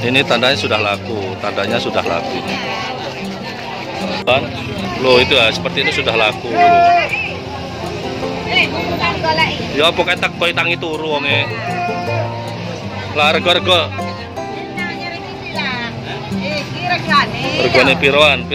Ini tandanya sudah laku, tandanya sudah laku. Kan? Loh itu ya, seperti itu sudah laku. Ya pokoknya tak koi tangi turu wonge. Lah rego-rego. Regane piroan?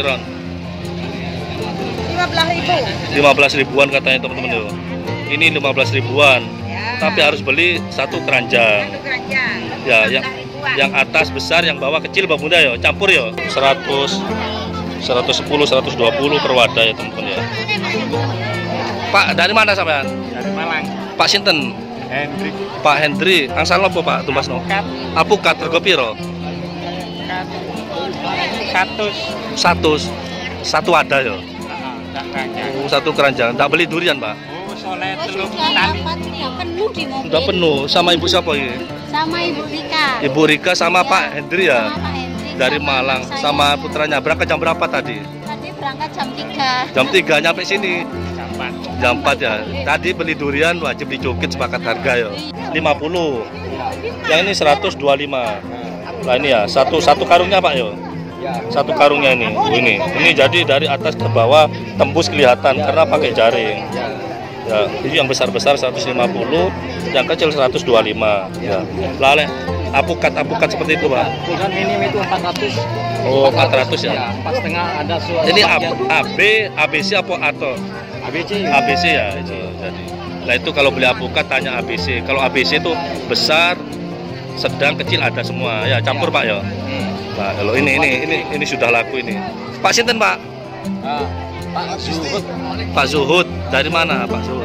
15 ribuan katanya teman-teman yo. Ini 15 ribuan. Tapi harus beli satu keranjang. Ya, yang atas besar, yang bawah kecil Mbak Bunda ya, campur ya. 100, 110, 120 per wadah ya teman-teman ya. Pak, dari mana sampean? Dari Malang. Pak sinten? Hendrik. Pak Hendri. Angsal apa Pak tumbasno? Alpukat rego piro? 100. Satu wadah ya. Satu keranjang. Tak beli durian, Pak. Oh, soleh telung tali. Penuh di mobil. Udah penuh. Sama ibu siapa ini? Sama Ibu Rika. Ibu Rika sama Pak Hendri ya? Pak Hendri. Dari Malang. Sama putranya. Berangkat jam berapa tadi? Tadi berangkat jam 3. Jam 3 nyampe sini. Jam 4. Jam 4 ya. Tadi beli durian wajib dicukit sepakat harga ya. 50. Yang ini 125. Nah ini ya, satu karungnya Pak yo. Satu karungnya ini. Ini jadi dari atas ke bawah tembus kelihatan karena pakai jaring. Ya, ini yang besar-besar 150, yang kecil 125. Ya. Lale apukat seperti itu, Pak. Bukan minim itu 400. Oh, 400 ya. 4,5 ada suara. Ini AB, ABC apa atau ABC. ABC ya itu. Jadi. Nah, itu kalau beli apukat tanya ABC. Kalau ABC itu besar, sedang, kecil ada semua. Ya, campur Pak ya. Nah, kalau ini sudah laku ini. Pak sinten, Pak? Pak Zuhud. Pak Zuhud dari mana, Pak Zuhud?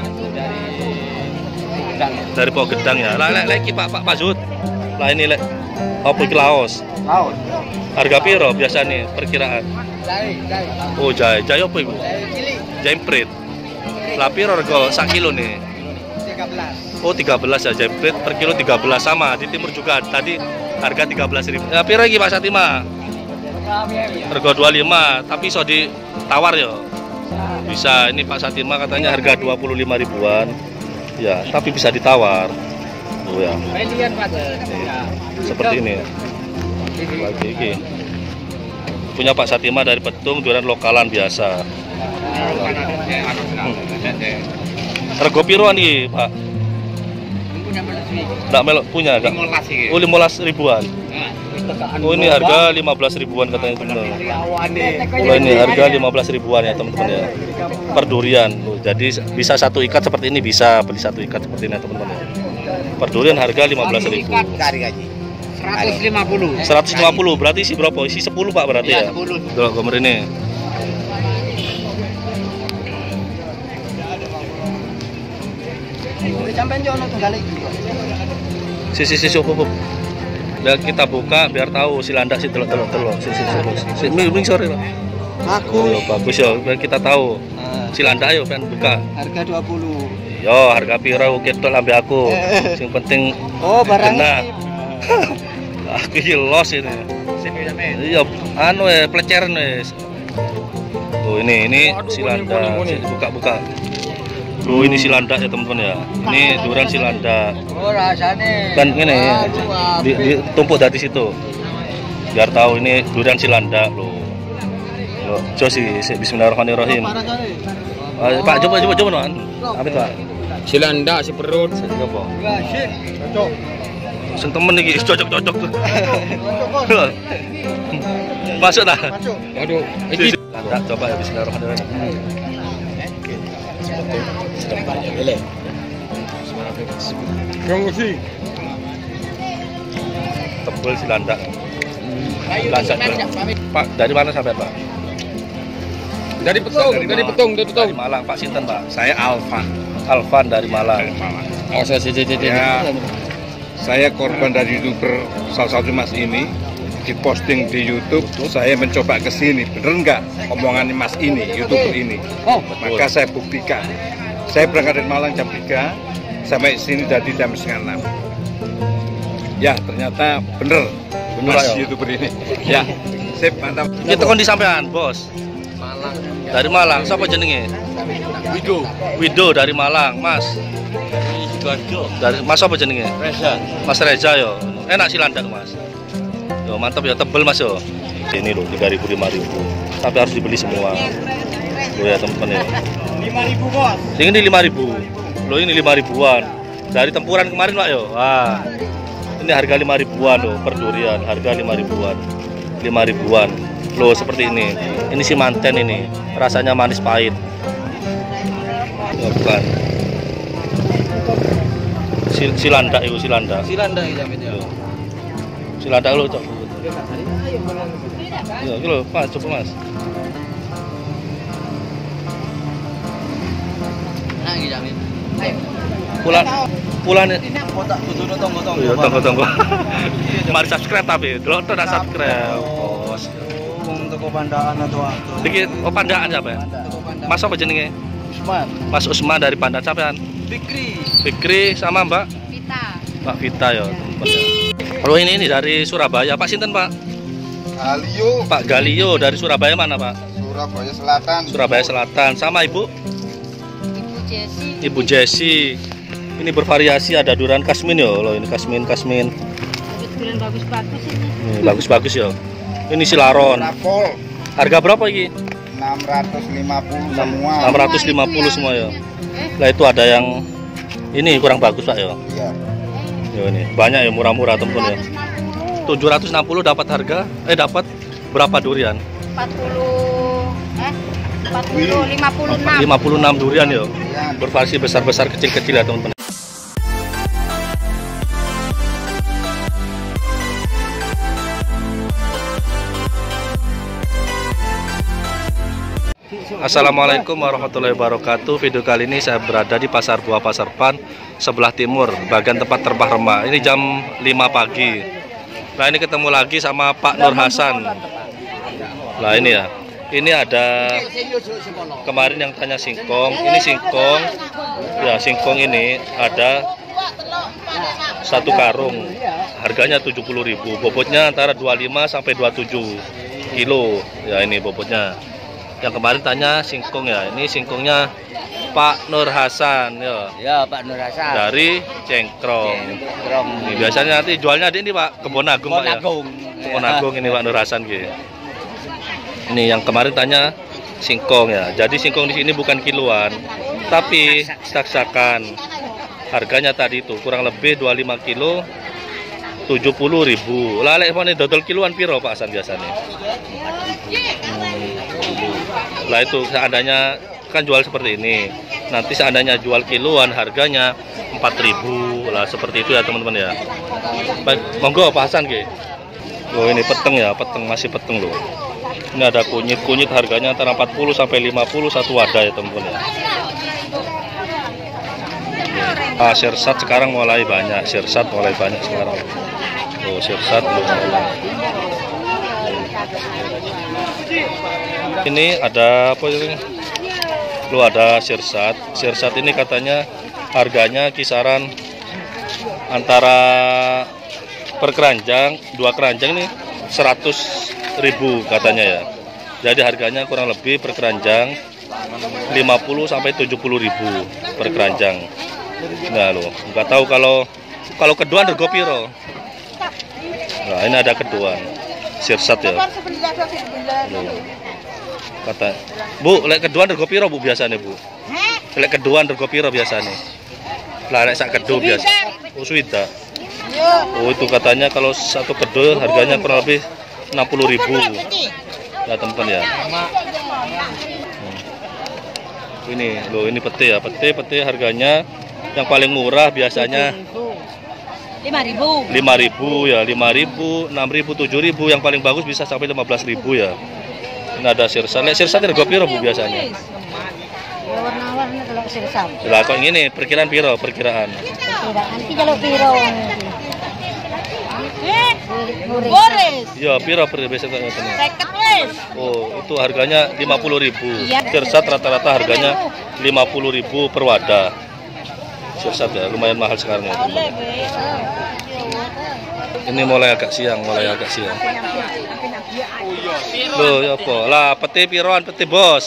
Dari Pogedang ya. Lah lagi Pak Zuhud. Lah ini lek apa iki Laos? Laos. Harga piro biasa nih perkiraan? Jai. Oh, jai apa iku? Jemprit. Lah piro rego sak kilo nih? 13. Oh, 13 ya jemprit per kilo 13 sama. Di timur juga tadi harga 13.000. Ya piro iki Pak Satima? Rego 25, tapi iso ditawar ya. Bisa, ini Pak Satima katanya harga 25 ribuan. Ya, tapi bisa ditawar. Oh ya. Seperti ini. Lagi ini. Punya Pak Satima dari Petung, durian lokalan biasa. Rego piroan iki, Pak? Enggak melok punya enggak? Oh, 15 ribuan. Oh, ini harga 15 ribuan katanya teman-teman. Oh, ini harga 15 ribuan ya teman-teman ya. Per durian. Oh, jadi bisa satu ikat seperti ini, bisa beli satu ikat seperti ini teman-teman ya. Per durian harga 15.000. 150. 150 berarti isi berapa? Isi 10 Pak berarti ya. 10. Tuh gambar ini. Si Biar kita buka biar tahu si landak si telok. Si ming sore lah. Aku. Oh, bagus ya biar kita tahu. Si landak ayo pengen buka. Harga 20. Yo harga piro ketok lambe aku. Yang penting barangnya. Aku iki los ini. Iya, anu pleceran wis. Oh ini si landak. Buka. Oh ini si landak ya teman-teman ya. Ini durian si landak. Oh rasanya. Kan ini ya. Ditumpuk dari situ. Biar tahu ini durian si landak loh. Loh, bismillahirrahmanirrahim. Pak coba non. Apa itu Pak? Si landak, si perut. Apa? Cocok. Sing temen iki cocok tuh. Masuk dah. Masuk. Waduh, iki landak coba ya bismillahirrahmanirrahim. Tebel si landak. Pak, dari mana sampai Pak? dari Petung. Dari Malang. Pak sinten Pak? Saya Alvan dari Malang. Oh, saya Ya, saya korban dari YouTuber salah satu Mas ini diposting di YouTube. Saya mencoba ke sini, bener nggak omongan Mas ini, YouTuber ini? Oh, Maka saya buktikan. Saya berangkat dari Malang jam 3 sampai sini dari jam 5:30. Ya, ternyata bener Mas YouTuber ini. Ya, sip, mantap. Kita kon disampean, Bos. Malang. Dari Malang. Siapa jenenge? Wido dari Malang, Mas. Dari Mas apa jenenge? Reza. Mas Reza yo. Enak sih landak, Mas. Yo Loh, mantap ya, tebel Mas yo. Ini loh 3.000 5.000. Tapi harus dibeli semua. Loh ya teman-teman ya. 5.000 bos. Ini 5.000. Loh ini 5.000-an. Dari tempuran kemarin Pak yo. Wah. Ini harga 5.000-an loh per durian, harga 5.000-an. 5.000-an. Loh seperti ini. Ini si manten ini. Rasanya manis pahit. Oh, bukan. Silanda itu silanda. Silanda ya jamin ya. Silanda lo cok. Ya, gitu Mas, coba Mas. Nah, jamin. Pulan Kotak tujuh tonggo-tonggo. iya, tunggu. Mari subscribe tapi, dulu tuh udah subscribe. Bos. Toko Pandaan atau apa? Dikit, oh Pandaan siapa ya? Mas apa jenenge? Usman. Mas Usman dari Pandaan sampean. Fikri sama Mbak Vita. Mbak Vita ya. Kalau ini dari Surabaya, Pak Sinten Pak? Galio, Pak Galio dari Surabaya mana Pak? Surabaya Selatan. Surabaya Selatan. Sama Ibu? Ibu Jesi. Ibu Jesi. Ini bervariasi, ada durian kasmin ya. Loh ini kasmin. Durian bagus-bagus ini. Ini bagus-bagus ya. Ini silaron. Rapol Harga berapa ini? 650 semua. 650 semua ya. Lah itu ada yang ini kurang bagus Pak ya. Iya. Ya ini banyak ya, murah-murah teman-teman ya. 760 dapat harga, dapat berapa durian? 56 durian ya. Bervariasi besar-besar, kecil-kecil ya teman-teman. Assalamualaikum warahmatullahi wabarakatuh. Video kali ini saya berada di Pasar Buah Pasar Pan sebelah timur, bagian tempat terbah remah. Ini jam 5 pagi. Nah ini ketemu lagi sama Pak Nur Hasan. Nah ini ya, ini ada kemarin yang tanya singkong. Ini singkong, ya singkong ini ada 1 karung, harganya 70.000. Bobotnya antara 25 sampai 27 kilo. Ya ini bobotnya. Yang kemarin tanya singkong ya, ini singkongnya Pak Nur Hasan ya. Ya, Pak Nur Hasan. Dari Cengkrong. Ini biasanya nanti jualnya di ini Pak, Kebon Agung Pak ya. Kebon Agung ini Pak Nur Hasan gitu. Ini yang kemarin tanya singkong ya. Jadi singkong di sini bukan kiloan, tapi sak-sakan. Harganya tadi itu kurang lebih 25 kilo 70.000. Lah lek mene dodol kiloan piro Pak Hasan biasanya? Lah itu seandainya kan jual seperti ini, nanti seandainya jual kiloan harganya 4.000 lah, seperti itu ya teman-teman ya. Baik, monggo Pak Hasan ke. Loh ini peteng ya, peteng, masih peteng loh. Ini ada kunyit harganya antara 40 sampai 50 satu wadah ya teman-teman ya. Sirsat sekarang mulai banyak, sekarang. Oh sirsat belum mulai. Ini ada apa ini? Lu ada sirsat. Sirsat ini katanya harganya kisaran antara per keranjang, 2 keranjang ini 100.000 katanya ya. Jadi harganya kurang lebih per keranjang 50 sampai 70.000 per keranjang. Nah lo, nggak tahu kalau keduan rego piro. Nah ini ada keduan sirsat ya. Loh. Kata Bu, lek keduan rego piro Bu biasanya Bu? Lek keduan rego piro biasanya? Lah lek sak kedo biasa. Oh suwida. Oh itu katanya kalau satu kedo harganya kurang lebih 60.000. Ya teman ya. Ini loh, ini pete ya, pete harganya yang paling murah biasanya 5.000. 5.000 ya, 5.000, 6.000, 7.000, yang paling bagus bisa sampai 15.000 ya. Ini ada sirsat. Lek sirsat rego piro Bu biasanya? Ya warna-warni kalau sirsat. Lah kok ngene, perkiraan piro? Perkiraan. Nanti kalau piro. Boris. Ya, piro biasa kok ngoten. 50 wis. Oh, itu harganya 50.000. Iya. Sirsat rata-rata harganya 50.000 per wadah. Sirsat ya, lumayan mahal sekarang ya. Ini mulai agak siang. Loh, ya apa? Lah, peti piroan peti, Bos?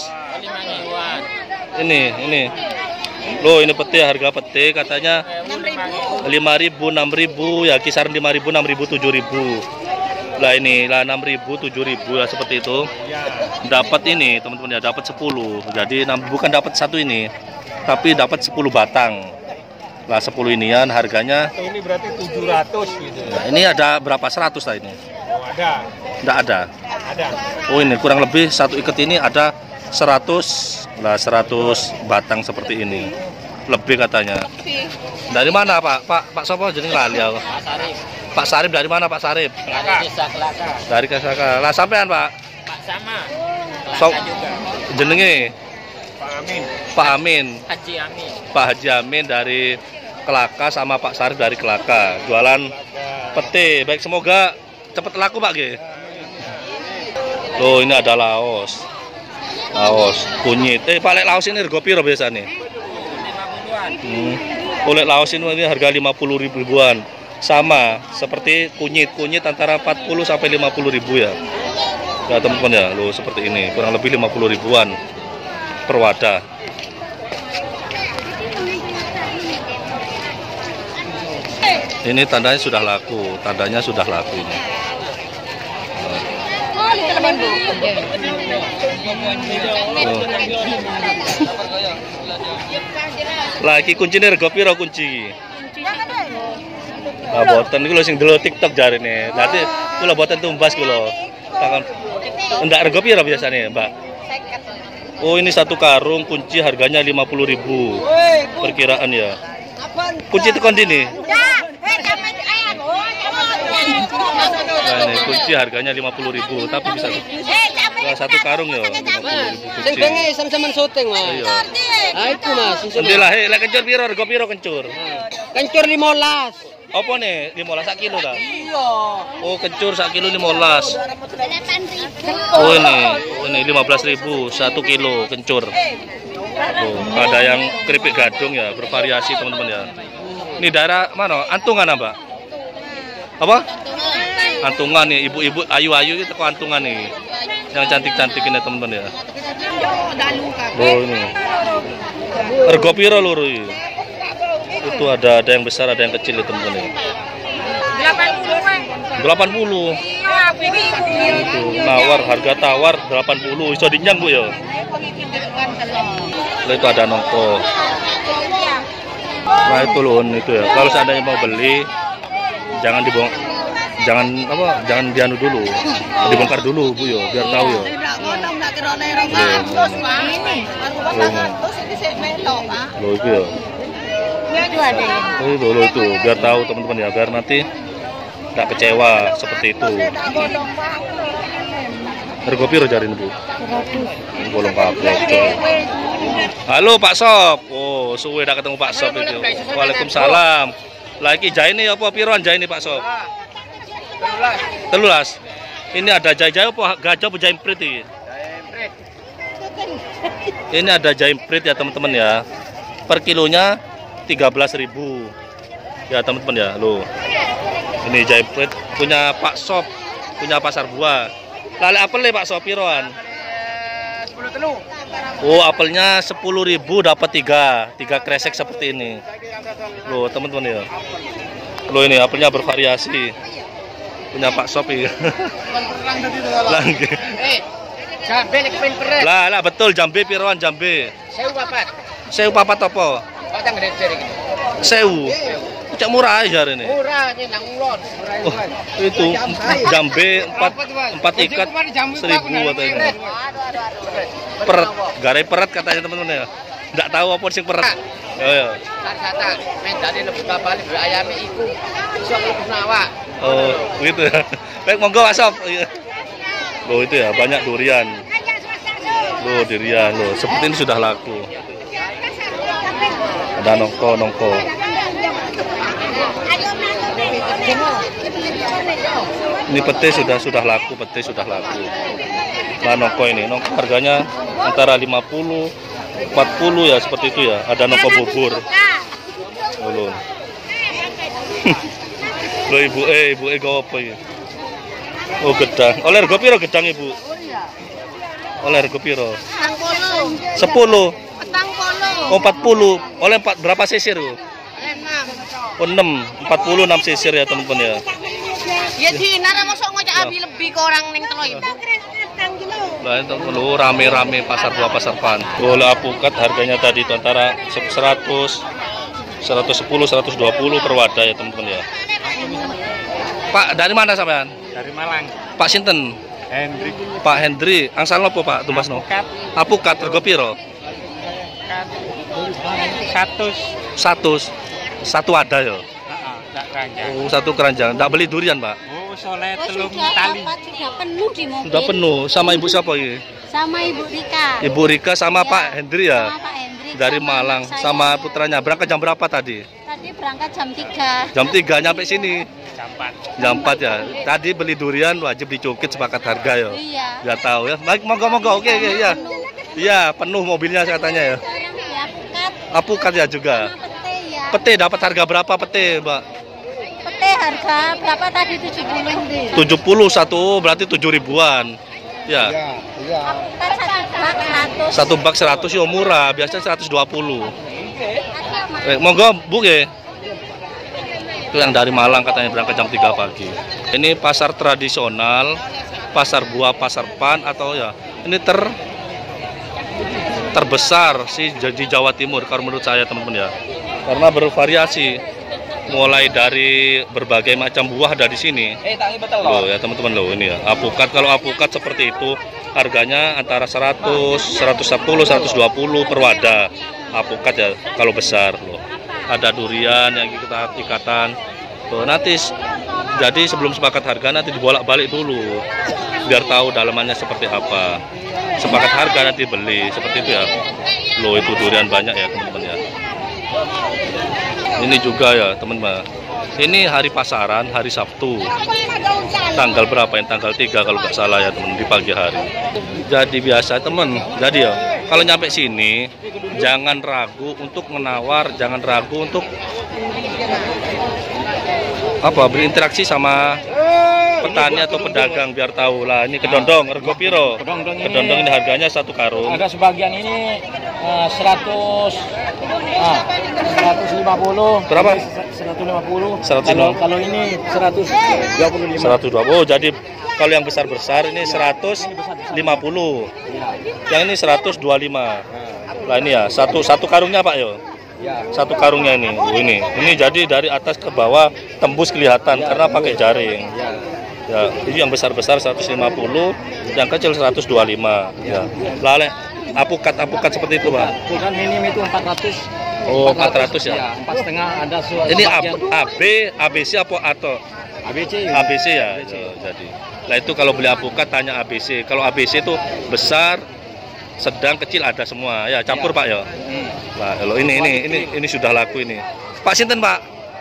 Ini. Loh, ini peti, harga peti katanya 5.000, 6.000 ya, kisaran 5.000, 6.000, 7.000. Lah ini lah 6.000, 7.000 ya seperti itu. Dapat ini teman-teman ya, dapat 10. Jadi bukan dapat satu ini, tapi dapat 10 batang. Lah 10 inian harganya. Ini berarti 700 gitu. Ya, ini ada berapa 100 lah ini? Oh, ada. Enggak ada. Ada. Oh ini kurang lebih satu ikat ini ada 100 lah 100 batang seperti ini. Lebih katanya. Dari mana Pak? Pak Sopo jeneng lali aku. Pak Sarip dari mana Pak Sarip? Dari Desa Kelaka. Dari Kesaka. Lah sampean Pak? Pak sama. So, Kelaka juga. jenenge Pak Amin. Pak Amin. Haji Amin. Pak Haji Amin dari Kelaka sama Pak Sarip dari Kelaka. Jualan pete. Baik, semoga cepat laku Pak G. Loh, ini ada laos. Laos kunyit. Pak lek laos ini rego piro biasanya? Oleh laos ini harga 50 ribuan. Sama seperti kunyit antara 40 sampai 50 ribu ya. Ya teman-teman ya, loh seperti ini kurang lebih 50 ribuan per wadah. Ini tandanya sudah laku, ini. Lagi kuncinya rego piro kunci? Lah boten niku lho sing delok TikTok jarine. Dadi kula boten tumbas kula. Takon ndak rego piro biasane, Mbak? Oh, ini satu karung kunci harganya 50.000. Perkiraan ya. Kunci tekan dini. Nah, ini kunci harganya 50.000, tapi bisa satu karung ya 50.000 kunci. Sing sama-sama syuting, Mas. Iya. Ah itu Mas. Alhamdulillah, lek kencur piro rego piro kencur? Kencur 15. Apa nih? 15 sak kilo dah. Iya. Oh, kencur sak kilo 15. Oh, ini 15.000 1 kilo kencur. Oh, ada yang keripik gadung ya, bervariasi teman-teman ya. Ini daerah mana? Antungan Mbak? Apa? Antungan nih, ibu-ibu ayu-ayu itu kok Antungan nih. Yang cantik-cantik ini teman-teman ya. Oh, ini. Rego piro lho iki? Itu ada yang besar, ada yang kecil ya teman-teman ya. 80. Itu nawar, harga tawar 80. Iso dinyang Bu ya. Lalu itu ada nongko. Nah itu loh itu ya. Kalau seandainya mau beli, jangan dianu dulu, dibongkar dulu Bu ya, biar tahu ya. Loh itu ya. Oh itu biar tahu teman-teman ya, biar nanti nggak kecewa seperti itu. Harga piro jarin Bu? 100. Bolong kabeh. Halo Pak Sop. Oh, suwe dak ketemu Pak Sop itu. Waalaikumsalam. Lah iki jaine apa piroan jaine Pak Sop? 13. Ini ada jahe-jahe apa gajah apa jaimprit iki? Jaimprit. Ini ada jaimprit ya teman-teman ya. Per kilonya 13.000. Ya teman-teman ya. Loh. Ini jaimprit punya Pak Sop, punya Pasar Buah. Lale apel nih Pak Sop piroan? 10 telu. Oh, apelnya 10.000 dapat 3 kresek seperti ini. Loh, teman-teman ya. Loh, ini apelnya bervariasi. Punya Pak Sop ya. Jambe nek pengen peret. Lah betul jambe piroan jambe? 1.000. 1.000 apa? Patang gede iki. 1.000. Cak murah aja hari ini. Murah ini nang ulon. Oh, itu jambe 4 ikat 1.000 katanya. Peret, garai peret katanya teman-teman ya. Enggak tahu apa sing peret. Oh ya. Kata men dadi lebih bali ayame iku iso mlebu awak. Oh, gitu ya. Baik, monggo Pak Sob. Loh itu ya, banyak durian. Loh, durian loh. Seperti ini sudah laku. Ada nongko. Ini pete sudah laku, Nah, nongko ini, nongko harganya antara 50, 40 ya seperti itu ya. Ada nongko bubur. Oh, loh. Loh ibu gawa apa ya? Oh gedang. Oleh rego piro gedang Ibu? Oleh rego piro? 10. 40. Oh 40. Oleh berapa sisir Bu? 6. Oh 6. 40 6 sisir ya teman-teman ya. Ya dinar masuk ngocak abi lebih ke orang ning telo ibu. Lah itu perlu rame-rame pasar buah pasar pan. Bola apukat harganya tadi itu antara 100, 110, 120 per wadah ya teman-teman ya. Pak dari mana sampean? Dari Malang. Pak sinten? Hendrik. Pak Hendri. Angsal nopo Pak Tumbasno? Apukat rego piro? 100. Satu wadah ya. Oh, satu keranjang. Ndak beli durian, Pak. Oh, soleh telung Sudah tali. dapat, sudah penuh di mobil. Sudah penuh. Sama Ibu siapa ini? Sama Ibu Rika. Ibu Rika sama Iya, Pak Hendri ya. Sama Pak Hendrik. Dari sama Malang anak saya. sama putranya. Berangkat jam berapa tadi? Tadi berangkat jam 3. Jam 3 nyampe sini. Campat. Jam 4 ya. Tadi beli durian wajib dicukit sepakat harga ya. Iya. Biar tahu ya. Baik, monggo. Oke, ya. Iya, penuh mobilnya katanya ya. Sekarang ya pekat Apukat ya juga. sama pete ya. Pete dapat harga berapa pete, Mbak? Pete harga berapa tadi 70 deh. 70 satu berarti 7 ribuan. Ya. Apukat Satu 1 bak 100. bak 100 yo murah, biasanya 120. Ada, Mas. Monggo, Bu ya. Itu yang dari Malang katanya berangkat jam 3 pagi. Ini pasar tradisional, pasar buah, pasar pan atau ya. Ini terbesar sih di Jawa Timur kalau menurut saya teman-teman ya. Karena bervariasi. Mulai dari berbagai macam buah ada di sini. Loh ya teman-teman loh ini ya. Apukat kalau apukat seperti itu harganya antara 100, 110, 120 per wadah. Apukat ya kalau besar loh. Ada durian yang kita ikatan. Tuh nanti jadi sebelum sepakat harga nanti dibolak-balik dulu biar tahu dalamannya seperti apa. Sepakat harga nanti beli seperti itu ya. Loh itu durian banyak ya teman-teman ya. Ini juga ya teman-teman. Ini hari pasaran hari Sabtu. Tanggal berapa yang tanggal 3 kalau nggak salah ya teman di pagi hari. Jadi biasa teman. Jadi ya kalau nyampe sini jangan ragu untuk menawar, jangan ragu untuk berinteraksi sama petani atau pedagang biar tahu lah ini kedondong rego piro. Kedondong ini harganya 1 karung. Ada sebagian ini 150. Berapa? 150. 150. Kalau ini 125. 120. Oh, jadi kalau yang besar-besar ini 150. Yang ini 125. Lah ini ya, satu karungnya Pak yo. Satu karungnya ini. Oh, ini jadi dari atas ke bawah tembus kelihatan karena pakai jaring. Ya, ini yang besar-besar 150, yang kecil 125. Ya. Lalu apukat seperti itu, Pak. Bukan minim itu 400. Oh, 400 ya. 4,5 ada Ini AB, ABC apa atau ABC. ABC ya. Jadi. Lah itu kalau beli apukat tanya ABC. Kalau ABC itu besar, sedang, kecil ada semua. Ya, campur Pak ya. Nah, kalau ini sudah laku ini. Pak sinten, Pak?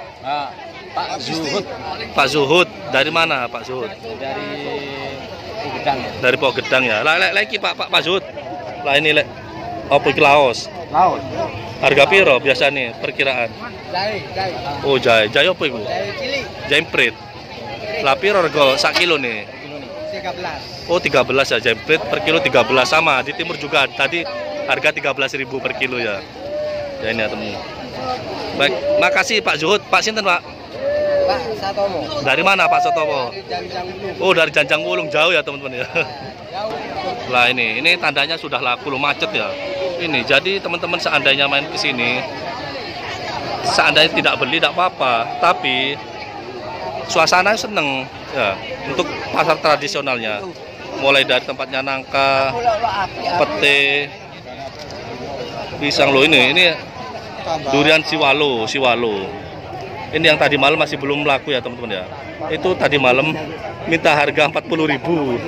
Pak Zuhud. Pak Zuhud dari mana Pak Zuhud? Dari Gedang. Dari Pok Gedang ya. Lagi Pak Zuhud. Lah ini apa iki Laos? Laut. Harga piro biasa nih perkiraan? Jai. Oh, jai apa iku? Jai cilik. Jemprit. Lah piro rego sak kilo nih? 13. Oh, 13 ya jemprit per kilo 13 sama. Di timur juga tadi harga 13.000 per kilo ya. Ya ini ya teman. Baik, makasih Pak Zuhud. Pak sinten, Pak? Pak Satomo. Dari mana Pak Satomo? Oh, dari Janjang Wulung jauh ya teman-teman ya. Lah ini tandanya sudah laku loh, macet ya. Ini jadi teman-teman seandainya main ke sini, seandainya tidak beli tidak apa-apa, tapi suasana seneng ya untuk pasar tradisionalnya. Mulai dari tempatnya nangka, pete, pisang loh ini durian siwalo. Ini yang tadi malam masih belum laku ya teman-teman ya. Itu tadi malam minta harga 40.000.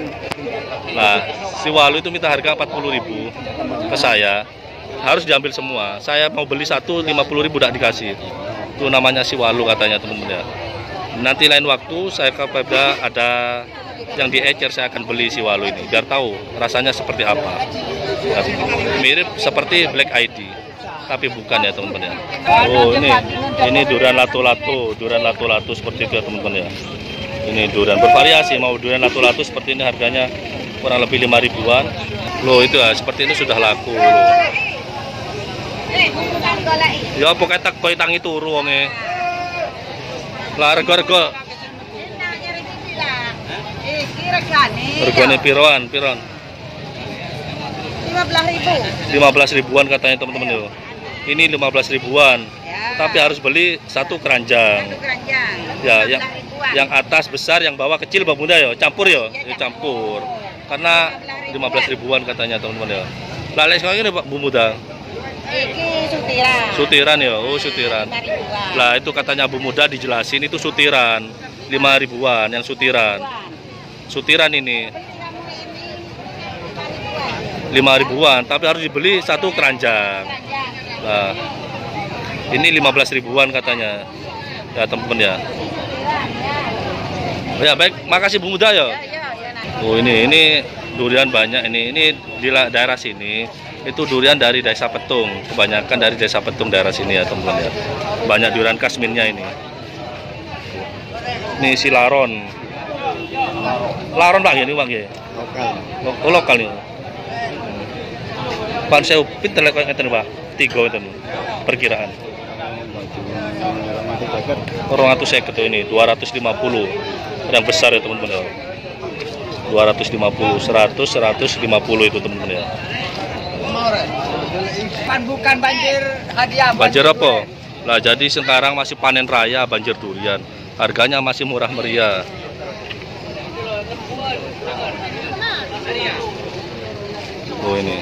Nah, siwalo itu minta harga 40.000 ke saya. Harus diambil semua. Saya mau beli satu 50.000 tidak dikasih. Itu namanya siwalo katanya teman-teman ya. Nanti lain waktu saya kepada ada yang diecer saya akan beli siwalo ini biar tahu rasanya seperti apa. Ya, mirip seperti Black ID. Tapi bukan ya teman-teman ya. Oh ini durian lato-lato seperti itu ya teman-teman ya. Ini durian bervariasi, mau durian lato-lato seperti ini harganya kurang lebih 5 ribuan. Loh itu ya seperti ini sudah laku loh. Ya pokoknya tak koy tangi turu wonge. Lah rego Iki regane. Regane piroan, piron? 15.000. 15 ribuan katanya teman-teman yo. Ini 15 ribuan. Ya. Tapi harus beli satu keranjang. Satu keranjang. Ya, 15 ribuan. yang atas besar, yang bawah kecil Mbak Bunda yo. Campur yo, Ya, campur. Karena 15 ribuan katanya teman-teman yo. Lah lek sekarang ini Pak Bu Muda. Iki sutiran. Sutiran ya, oh sutiran. 5 ribuan. Lah itu katanya Bu Muda dijelasin itu sutiran 5 ribuan yang sutiran. Sutiran ini 5 ribuan, tapi harus dibeli satu keranjang. Nah, ini 15 ribuan katanya. Ya teman-teman ya. Ya baik, makasih Bu Muda ya. Oh ini durian banyak ini di daerah sini itu durian dari Desa Petung, kebanyakan dari Desa Petung daerah sini ya teman-teman ya. Banyak durian kasminnya ini. Ini si laron. Laron Pak ini Bang ya. Lokal. Lokal nih. Pan saya pinter lek ngeten Pak. 3 itu perkiraan. 250 ini 250 yang besar ya teman-teman ya. 250, 100, 150 itu teman-teman ya. Bukan banjir hadiah. Banjir apa? Lah jadi sekarang masih panen raya banjir durian. Harganya masih murah meriah. Oh ini.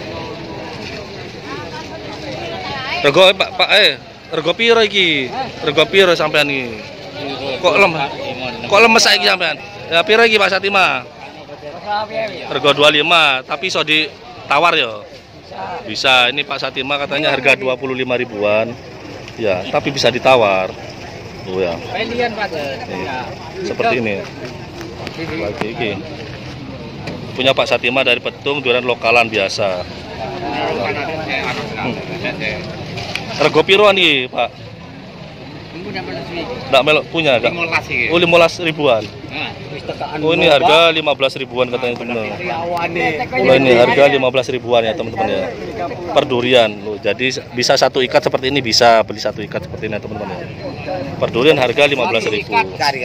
Rego Pak rego piro iki? Rego piro sampean iki? Kok lemes saiki sampean? Ya piro iki Pak Satima? Rego 25, tapi iso ditawar ya. Bisa. Ini Pak Satima katanya harga 25 ribuan. Ya, tapi bisa ditawar. Oh ya. Seperti ini. Lagi iki. Punya Pak Satima dari Petung, durian lokalan biasa. Rego piroan iki, Pak? Nggak melok punya, enggak? Oh, 15 ribuan. Oh, ini harga 15 ribuan katanya teman-teman. Oh, ini harga 15 ribuan ya teman-teman ya. Per durian loh. Jadi bisa satu ikat seperti ini, bisa beli satu ikat seperti ini teman-teman ya. Per durian harga 15.000.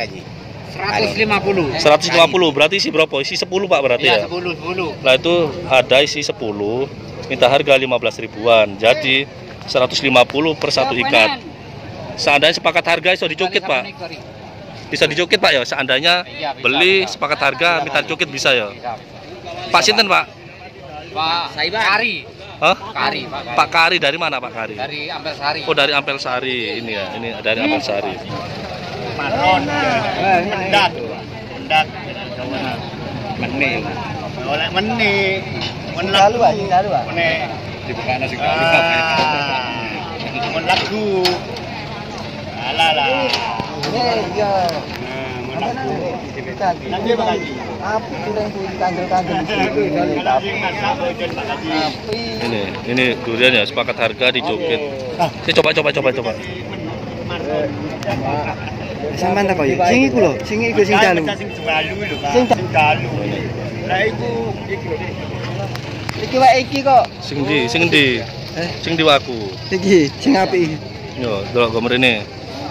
150 berarti isi berapa? Isi 10 Pak berarti ya? 10. Nah itu ada isi 10, minta harga 15 ribuan. Jadi 150 per satu ikat. Seandainya sepakat harga bisa dicukit Pak. Bisa dicukit Pak ya. Seandainya beli sepakat harga minta dicukit bisa ya. Pak sinten Pak? Pak Kari. Hah? Kari. Pak Kari dari mana Pak Kari? Dari Ampel Sari. Oh dari Ampel Sari ini ya. Ini dari Ampel Sari. Maron. Mendak. Meni. Oleh meni. Menalu. Meni. Dibuka nasi kali. Menalu. Alah. Iya. Nanti Pak Haji. Apa kurang kandel-kandel Ini durian ya sepakat harga dicukit. Saya coba. Sampeyan tak koyo. Sing iku lho, sing iku sing dalu. Sing dalu. Lah iku Iki wae iki kok. Sing ndi? Sing ndi waku. Iki sing apik. Yo, delok go mrene.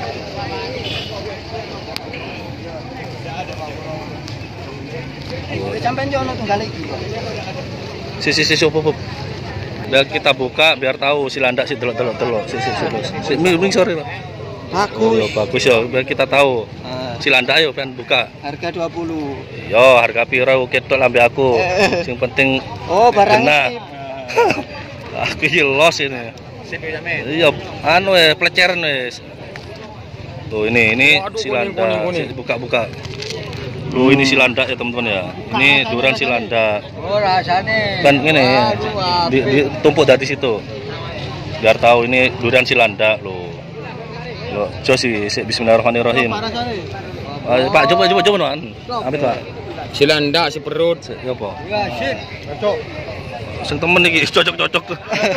Sampeyan yo ono tunggal iki kok. Si opo. Biar kita buka biar tahu si landak si delok. Si ming sore lah. Bagus. Oh, yo bagus ya, biar kita tahu. Si landak ayo pengen buka. Harga 20. Yo, harga piro ketok lambe aku. Sing penting barang iki. Aku iki los ini. Iya, anu pleceran wis. Tuh ini si landak. Buka. Loh ini si landak ya teman-teman ya. Ini durian si landak. Oh rasane. Kan ngene ya. Ditumpuk dari situ. Biar tahu ini durian si landak loh. Loh, bismillahirrahmanirrahim. Pak coba nuan. Amit Pak. Si landak, si perut. Ya apa? Ya sip. Cocok. Sing temen iki cocok tuh.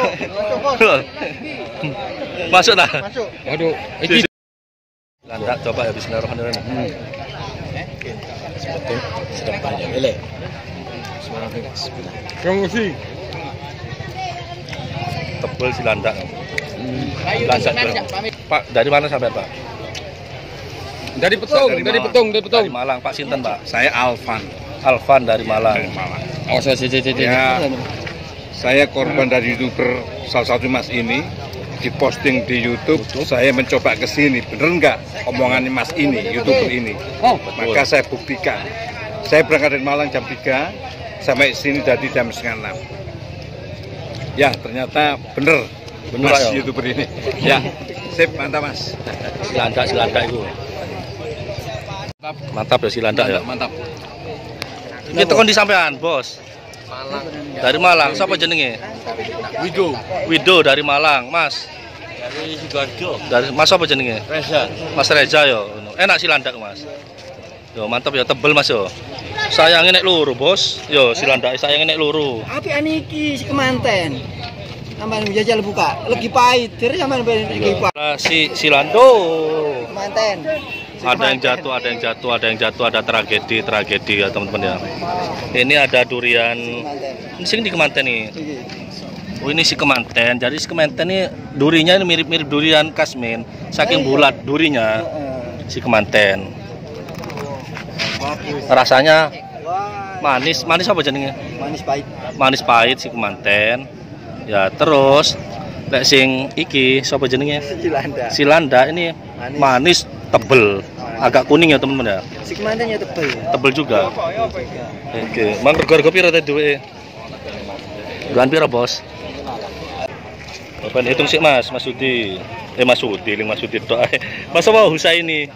Masuk dah. Waduh, iki landak coba ya bismillahirrahmanirrahim. sedap banget. Ele. Kamu sih. Tebel si landak. Landak. Pak, dari mana sampai Pak? Dari Petung. Dari Malang. Pak sinten, Pak? Saya Alvan. Alvan dari Malang. Oh, Ya, saya korban dari YouTuber salah satu Mas ini diposting di YouTube. Saya mencoba ke sini, bener nggak omongannya Mas ini, YouTuber ini? Maka saya buktikan. Saya berangkat dari Malang jam 3, sampai sini tadi jam 5:30. Ya, ternyata bener Mas ya? YouTuber ini. Ya, sip, mantap Mas. Silanda itu. Mantap ya Silanda ya. Mantap. Iki tekan di sampean, Bos. Dari Malang, siapa jenenge? Wido dari Malang, Mas. Dari Sidoarjo. Dari Mas apa jenenge? Reza. Mas Reza yo. Enak Silanda Mas. Yo mantap ya, tebel Mas yo. Sayangnya nek luru, Bos. Yo Silanda sayangnya nek luru. Api aniki si kemanten. Sampeyan jajal buka, lagi pahit. Jadi sampeyan lagi pahit. Nah, si Silando. Kemanten. Ada yang jatuh, ada tragedi ya teman-teman ya. Ini ada durian. Ini sing di Kemanten nih. Oh ini si Kemanten. Jadi si Kemanten ini durinya ini mirip-mirip durian Kasmin. Saking bulat durinya si Kemanten. Rasanya manis apa jenenge? Manis pahit si Kemanten. Ya terus lek sing iki sapa jenenge? Silanda ini manis tebel, agak kuning ya teman-teman ya. Si kemanten ya tebel. Tebel juga. Oke, mang rego piro teh duwe? Duan piro, Bos? Bapak hitung sih Mas Sudi. Mas Sudi tok ae. Mas apa Husaini?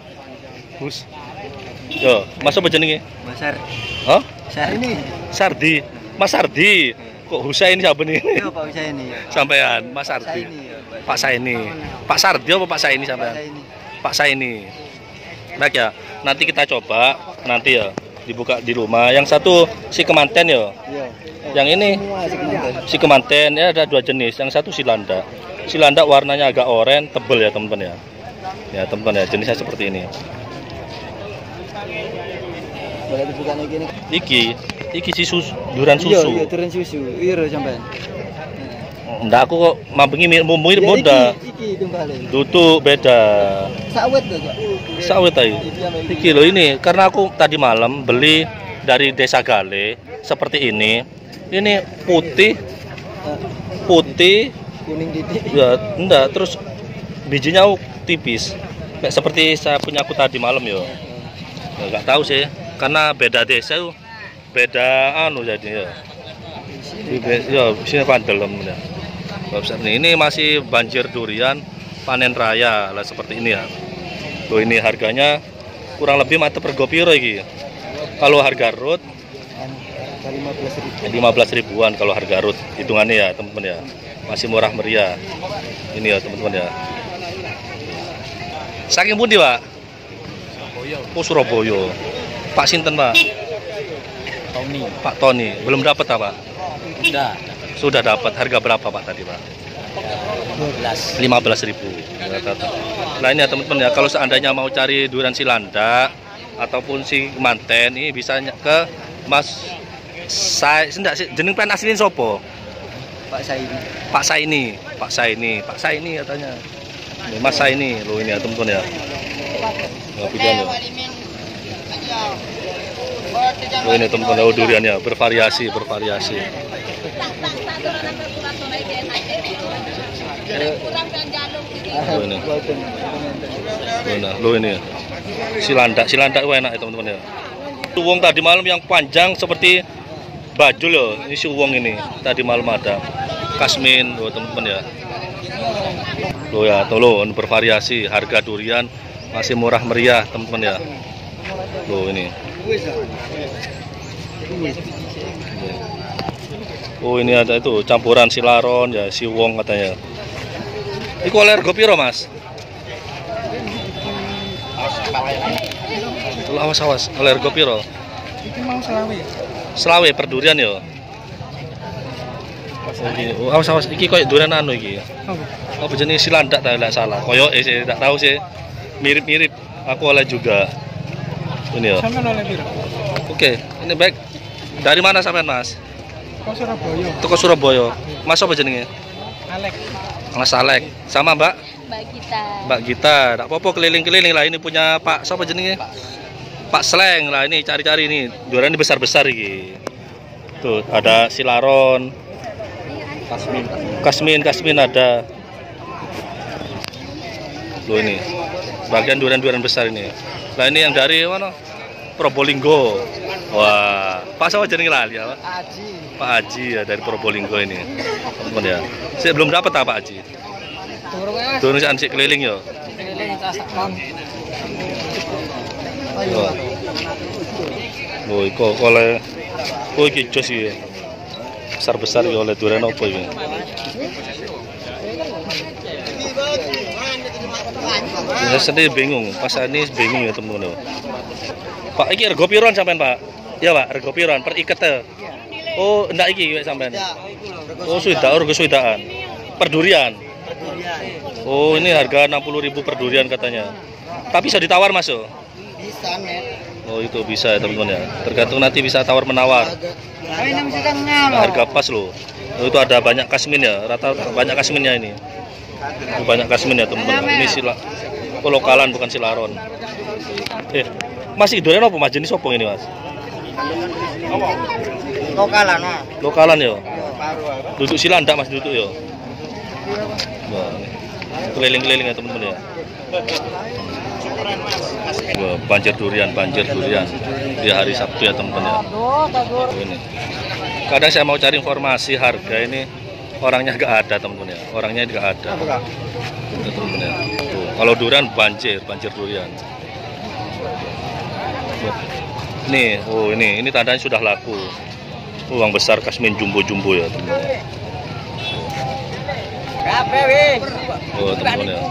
Yo, Mas apa jenenge? Masar. Hah? Sardi. Sardi. Mas Sardi. Kok Husaini saben ini? Iya, Pak Husaini. Sampean Mas Sardi. Pak Saini. Pak Sardi apa Pak Saini sampean? Pak Saini. Baik ya. Nanti kita coba nanti ya dibuka di rumah. Yang satu si Kemanten ya. Yang ini si Kemanten ya, ada dua jenis. Yang satu Silanda. Silanda warnanya agak oranye, tebel ya teman-teman ya. Ya teman-teman ya, jenisnya seperti ini. Boleh dibuka iki. Iki si durian susu. Iya, durian susu. Iya sampean. Ndak aku kok mambengi mirip moda. Iki tumbale. Tutu beda. Sawet lho, Kak. Sawet aja. Iki loh ini karena aku tadi malam beli dari Desa Gale seperti ini. Ini putih kuning titik. ya enggak, terus bijinya tipis. Kayak seperti saya punya aku tadi malam yo. Enggak tahu sih karena beda desa tuh. Beda jadi ya. Ya sini pandel ya. Ini masih banjir durian panen raya lah seperti ini ya. Tuh ini harganya kurang lebih mata per gopiro iki. Kalau harga root 15 ribuan kalau harga root hitungannya ya teman-teman ya. Masih murah meriah. Ini ya teman-teman ya. Saking pundi, Pak? Oh Surabaya. Pak sinten, Pak? Pak Tony. Belum dapat apa? Sudah dapat. Harga berapa Pak tadi Pak? 15.000. Nah ini ya teman-teman ya, kalau seandainya mau cari durian Silanda ataupun si Kemanten ini bisa ke Mas jeneng pen asline sopo? Pak Saini katanya. Ini Mas Saini loh ini ya teman-teman ya. Oh ini teman-teman, oh duriannya bervariasi. Lo ini Silanda itu enak ya teman-teman ya. Uwong tadi malam yang panjang seperti baju loh. Ini si uwong ini tadi malam ada Kasmin loh teman-teman ya. Lo ya tolong bervariasi, harga durian masih murah meriah teman-teman ya. Lo ini. Oh ini ada itu campuran silaron ya, si wong katanya. Iku oleh harga piro Mas? Awas oleh harga piro? Iki mau Selawe per durian ya. Awas iki koyo durian anu iki. Apa jenis Silanda ta lek salah. Koyo sih tak tahu sih. Mirip-mirip aku oleh juga. Ini ya. Sampeyan oleh piro? Oke, ini baik. Dari mana sampean Mas? Surabaya. Toko Surabaya. Mas apa jenenge? Alek. Mas Alek. Sama Mbak? Mbak Gita. Mbak Gita, tak apa-apa keliling-keliling lah. Ini punya Pak siapa jenenge? Pak Sleng lah, ini cari-cari ini. Durian ini besar-besar iki. Tuh, ada silaron. Kasmin ada. Loh ini. Bagian durian-durian besar ini. Lah ini yang dari mana? Probolinggo. Wah, Pak siapa jenenge lali ya, Pak? Pak Haji ya dari Probolinggo ini. Teman ya. Saya belum dapat Pak Haji. Turun sik keliling yo. Oh, iko oleh iki jos iki. Besar-besar iki oleh durian apa iki? Saya sendiri bingung, pas ini bingung ya teman-teman. Pak, iki rego piron sampean, Pak? Ya, Pak, rego piron per iket e. Oh, ndak iki wek sampean. Oh, sudah rego sudahan. Per durian. Oh, ini harga 60.000 per durian katanya. Tapi bisa ditawar, Mas? Bisa, Net. Oh, itu bisa ya, teman-teman ya. Tergantung nanti bisa tawar-menawar. Harga pas loh. Oh, itu ada banyak kasmin ya, rata-rata banyak kasminnya ini. Banyak kasmin ya, teman-teman. Ini lokalan bukan silaron. Mas durian apa Mas? Jenis apa ini, Mas? Lokalan, Mas. Lokalan ya. Duduk silandak Mas, duduk ya. Wah, keliling-keliling ya, teman-teman ya. Wah, banjir durian di hari Sabtu ya, teman-teman ya. Ini. Kadang saya mau cari informasi harga ini, orangnya nggak ada, teman-teman ya. Orangnya nggak ada. Itu, teman-teman ya. Tuh, kalau durian banjir durian. Nih, oh ini tandanya sudah laku. Uang besar kasmin jumbo-jumbo ya, teman-teman. Oh, teman-teman ya.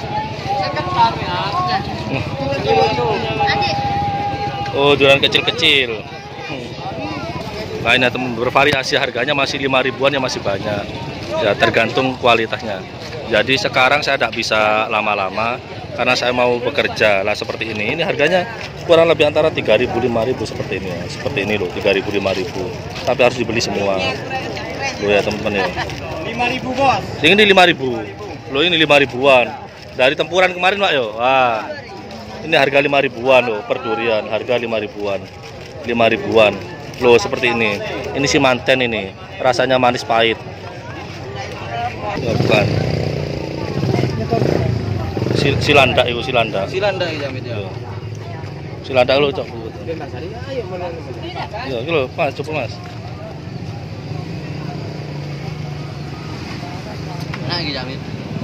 Oh, durian kecil-kecil. Nah, ini teman, bervariasi harganya masih 5.000-an ya, masih banyak. Ya tergantung kualitasnya. Jadi sekarang saya tidak bisa lama-lama karena saya mau bekerja lah seperti ini. Ini harganya kurang lebih antara 3.000 5.000 seperti ini ya. Seperti ini loh, 3.000 5.000. Tapi harus dibeli semua. Loh ya, teman-teman ya. 5.000, Bos. Ini 5.000. Loh, ini 5.000-an. Dari tempuran kemarin, Pak yo. Wah. Ini harga 5.000-an loh per durian, harga 5.000-an. 5.000-an. Loh, seperti ini. Ini si manten ini. Rasanya manis pahit. Ya, bukan. Silandak itu, silandak. Silandak ya, Mit ya. Silandak lo, Cok. Ya, iki lho, Mas, coba Mas. Nah, iki Jamit.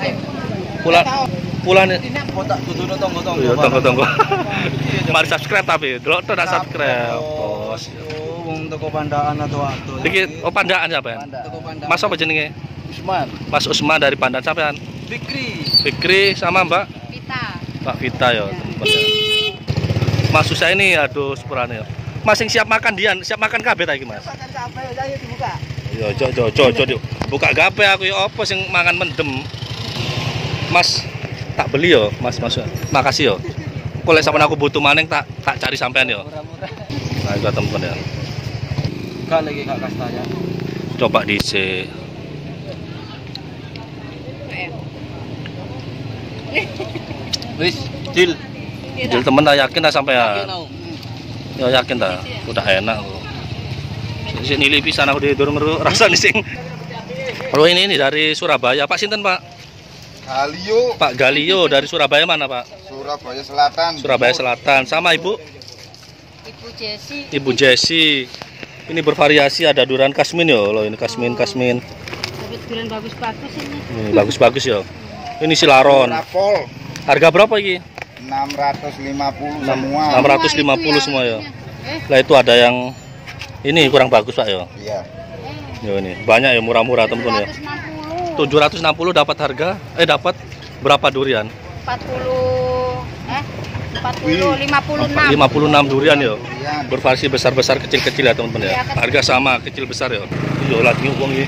Pulan Kotak duduno tonggo-tonggo. ya, tonggo-tonggo. Mari subscribe tapi delok to nak subscribe. Bos. Wong toko Pandaan atau atuh. Iki Pandaan siapa ya? Toko Pandaan. Mas apa jenenge? Usman. Mas Usman dari Pandaan sampean. Fikri sama Mbak Vita. Mbak Vita ya, teman-teman. Mas susah ini aduh sepurane ya. Mas sing siap makan Dian, siap makan kabeh ta iki, Mas? Makan kabeh ayo dibuka. Ya, jo. Buka kabeh aku ya apa sing mangan mendem. Mas tak beli yo, Mas. Makasih yo. Kalau sampean aku butuh maning tak cari sampean yo. Nah, itu teman-teman ya. Kak lagi Kak Kastaya. Coba dhisik. Wis, deal. Jadi temen tak yakin tak sampean. Ya yakin tak. Udah enak kok. Sing nilai pisan aku durung rasane sing. Kalau ini dari Surabaya, Pak sinten, Pak? Galio, Pak Galio dari Surabaya mana, Pak? Surabaya Selatan. Surabaya Selatan. Sama Ibu? Ibu Jesi. Ibu Jesi. Ini bervariasi, ada durian kasmin yo, loh ini kasmin. Dapat durian bagus-bagus ini. Ini bagus-bagus ya. Ini silaron. Rapol Harga berapa ini? 650 semua. 650 semua ya. Lah itu ada yang ini kurang bagus, Pak ya. Iya. Ya ini banyak ya, murah-murah teman-teman ya. 760 dapat harga. Dapat berapa durian? 56 durian ya. Bervariasi besar-besar, kecil-kecil ya teman-teman ya. Harga sama, kecil besar ya. Yo lagi uang ini.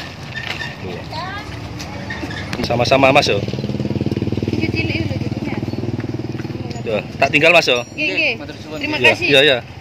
Sama-sama Mas yo. Ya, tak tinggal Mas yo. Terima Ya, kasih. iya.